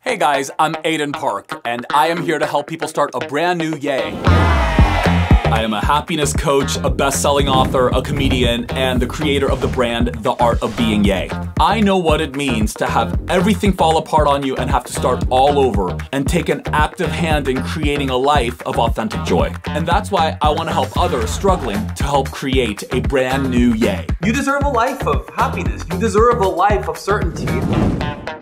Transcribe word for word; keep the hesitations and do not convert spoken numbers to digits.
Hey guys, I'm Aidan Park, and I am here to help people start a brand new yay. I am a happiness coach, a best-selling author, a comedian, and the creator of the brand, The Art of Being Yay. I know what it means to have everything fall apart on you and have to start all over and take an active hand in creating a life of authentic joy. And that's why I want to help others struggling to help create a brand new yay. You deserve a life of happiness. You deserve a life of certainty.